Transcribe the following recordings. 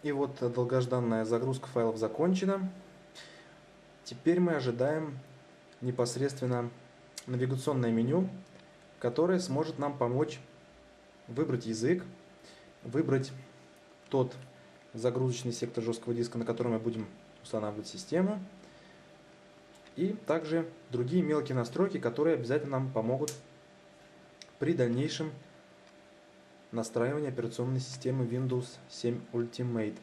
И вот долгожданная загрузка файлов закончена. Теперь мы ожидаем непосредственно навигационное меню, которое сможет нам помочь выбрать язык, выбрать тот загрузочный сектор жесткого диска, на котором мы будем устанавливать систему, и также другие мелкие настройки, которые обязательно нам помогут при дальнейшем настраивании операционной системы Windows 7 Ultimate.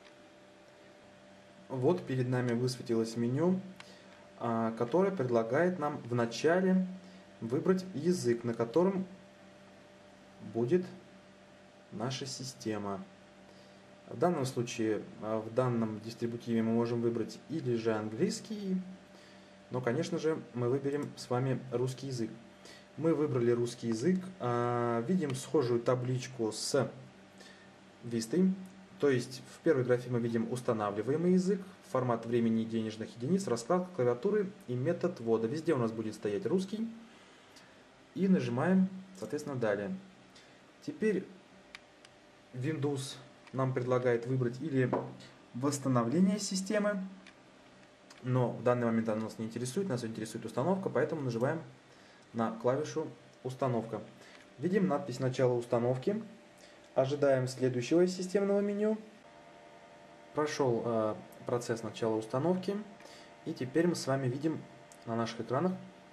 Вот перед нами высветилось меню, которое предлагает нам вначале выбрать язык, на котором будет наша система. В данном случае, в данном дистрибутиве мы можем выбрать или же английский, но, конечно же, мы выберем с вами русский язык. Мы выбрали русский язык, видим схожую табличку с Вистой. То есть в первой графе мы видим устанавливаемый язык, формат времени и денежных единиц, раскладка клавиатуры и метод ввода. Везде у нас будет стоять русский. И нажимаем, соответственно, далее. Теперь Windows нам предлагает выбрать или восстановление системы, но в данный момент она нас не интересует, нас интересует установка, поэтому нажимаем на клавишу «Установка». Видим надпись «Начало установки». Ожидаем следующего системного меню. Прошел процесс начала установки. И теперь мы с вами видим на наших экранах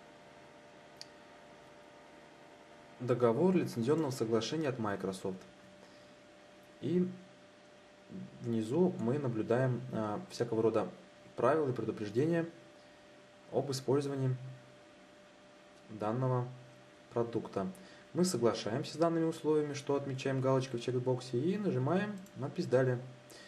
договор лицензионного соглашения от Microsoft. И внизу мы наблюдаем всякого рода правила и предупреждения об использовании данного продукта. Мы соглашаемся с данными условиями, что отмечаем галочкой в чекбоксе и нажимаем надпись «Далее».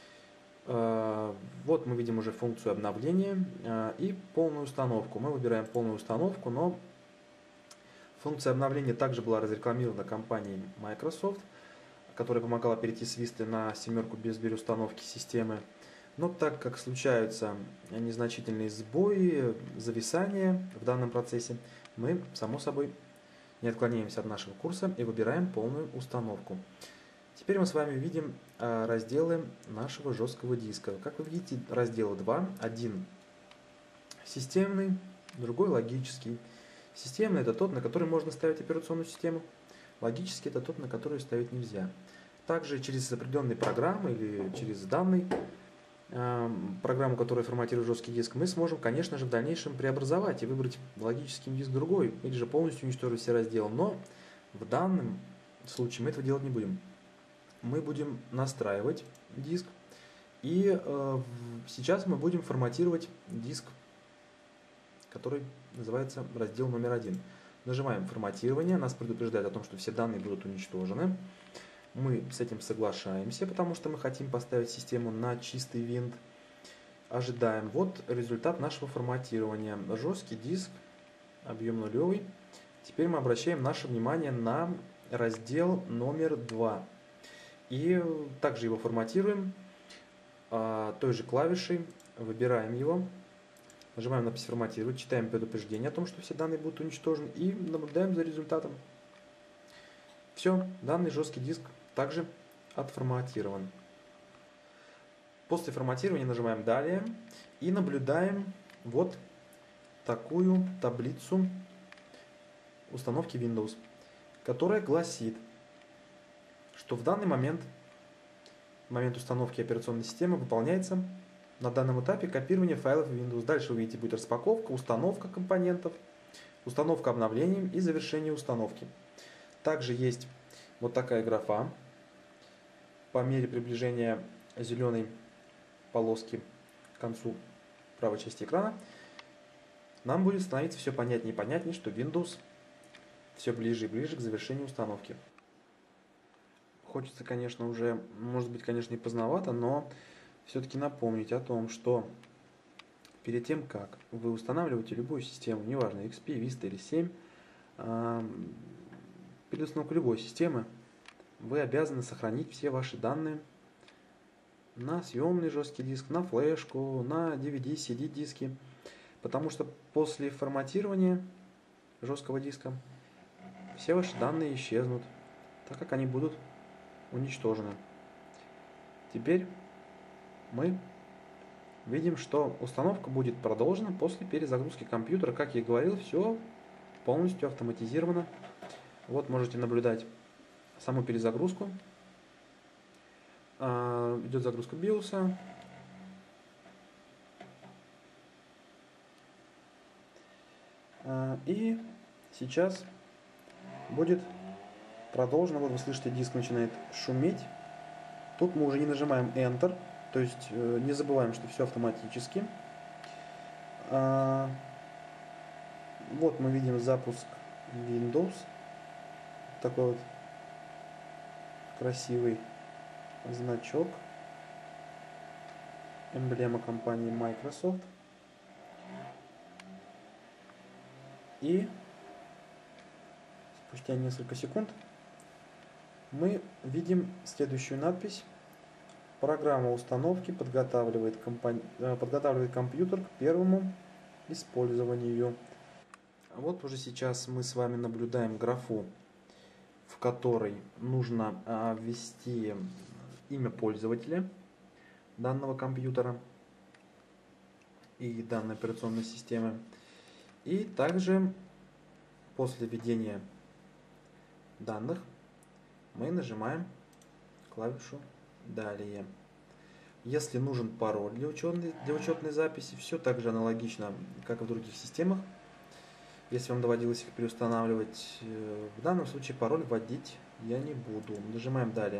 Вот мы видим уже функцию обновления и полную установку. Мы выбираем полную установку, но функция обновления также была разрекламирована компанией Microsoft, которая помогала перейти с Vista на 7 без переустановки системы. Но так как случаются незначительные сбои, зависания в данном процессе, мы, само собой, не отклоняемся от нашего курса и выбираем полную установку. Теперь мы с вами видим разделы нашего жесткого диска. Как вы видите, разделы два. Один системный, другой логический. Системный – это тот, на который можно ставить операционную систему. Логический – это тот, на который ставить нельзя. Также через определенные программы или через данный программу, которая форматирует жесткий диск, мы сможем, конечно же, в дальнейшем преобразовать и выбрать логический диск другой, или же полностью уничтожить все разделы. Но в данном случае мы этого делать не будем. Мы будем настраивать диск, и сейчас мы будем форматировать диск, который называется раздел номер 1. Нажимаем «Форматирование», нас предупреждает о том, что все данные будут уничтожены. Мы с этим соглашаемся, потому что мы хотим поставить систему на чистый винт. Ожидаем. Вот результат нашего форматирования. Жесткий диск, объем нулевый. Теперь мы обращаем наше внимание на раздел номер 2. И также его форматируем той же клавишей. Выбираем его. Нажимаем на «Форматировать», читаем предупреждение о том, что все данные будут уничтожены, и наблюдаем за результатом. Все, данный жесткий диск также отформатирован. После форматирования нажимаем «Далее» и наблюдаем вот такую таблицу установки Windows, которая гласит, что в данный момент установки операционной системы выполняется на данном этапе копирование файлов Windows. Дальше вы видите, будет распаковка, установка компонентов, установка обновлением и завершение установки. Также есть вот такая графа. По мере приближения зеленой полоски к концу правой части экрана нам будет становиться все понятнее и понятнее, что Windows все ближе и ближе к завершению установки. Хочется, конечно, уже, может быть, конечно, и поздновато, но все-таки напомнить о том, что перед тем, как вы устанавливаете любую систему, неважно, XP, Vista или 7, перед установкой любой системы вы обязаны сохранить все ваши данные на съемный жесткий диск, на флешку, на DVD, CD диски, потому что после форматирования жесткого диска все ваши данные исчезнут, так как они будут уничтожены. Теперь мы видим, что установка будет продолжена после перезагрузки компьютера. Как я и говорил, все полностью автоматизировано. Вот можете наблюдать саму перезагрузку. Идет загрузка BIOS. И сейчас будет продолжено. Вот вы слышите, диск начинает шуметь. Тут мы уже не нажимаем Enter, то есть не забываем, что все автоматически. Вот мы видим запуск Windows. Такой вот красивый значок. Эмблема компании Microsoft. И спустя несколько секунд мы видим следующую надпись. Программа установки подготавливает компьютер к первому использованию. Вот уже сейчас мы с вами наблюдаем графу, в которой нужно ввести имя пользователя данного компьютера и данной операционной системы. И также после введения данных мы нажимаем клавишу «Далее». Если нужен пароль для учетной записи, все так же аналогично, как и в других системах. Если вам доводилось их переустанавливать, в данном случае пароль вводить я не буду. Нажимаем «Далее».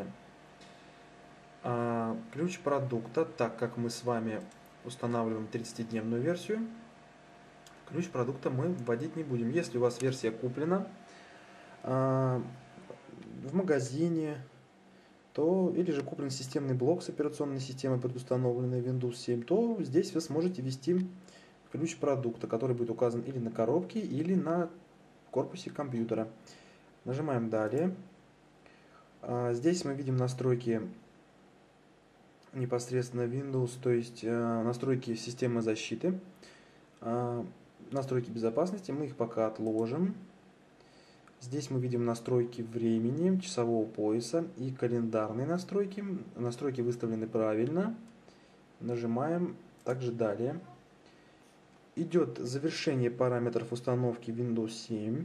Ключ продукта, так как мы с вами устанавливаем 30-дневную версию, ключ продукта мы вводить не будем. Если у вас версия куплена в магазине, то, или же куплен системный блок с операционной системой, предустановленной Windows 7, то здесь вы сможете ввести ключ продукта, который будет указан или на коробке, или на корпусе компьютера. Нажимаем «Далее». Здесь мы видим настройки непосредственно Windows, то есть настройки системы защиты, настройки безопасности. Мы их пока отложим. Здесь мы видим настройки времени, часового пояса и календарные настройки. Настройки выставлены правильно. Нажимаем также «Далее». Идет завершение параметров установки Windows 7.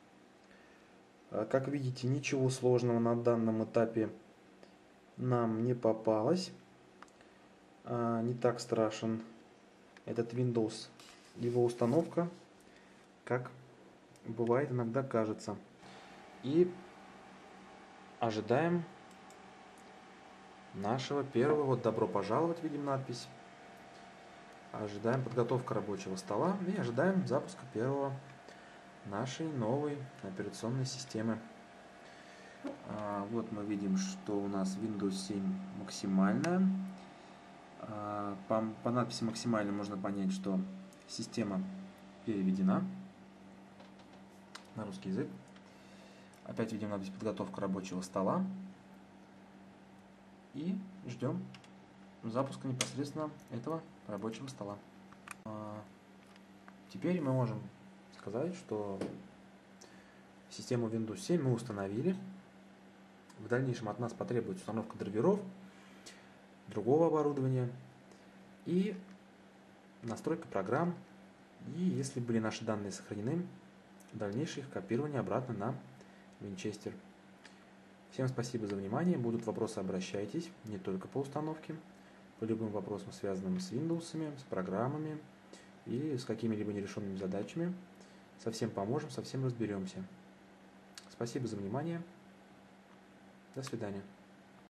Как видите, ничего сложного на данном этапе нам не попалось. Не так страшен этот Windows, его установка, как бывает иногда кажется. И ожидаем нашего первого «Добро пожаловать», видим надпись. Ожидаем подготовка рабочего стола и ожидаем запуска первого нашей новой операционной системы. Вот мы видим, что у нас Windows 7 максимальная. По надписи «максимально» можно понять, что система переведена на русский язык. Опять видим надпись «Подготовка рабочего стола». И ждем запуска непосредственно этого рабочего стола. Теперь мы можем сказать, что систему Windows 7 мы установили. В дальнейшем от нас потребуется установка драйверов, другого оборудования и настройка программ. И если были наши данные сохранены, дальнейшее их копирование обратно на Винчестер. Всем спасибо за внимание. Будут вопросы, обращайтесь, не только по установке, по любым вопросам, связанным с Windows, с программами и с какими-либо нерешенными задачами. Совсем поможем, совсем разберемся. Спасибо за внимание. До свидания.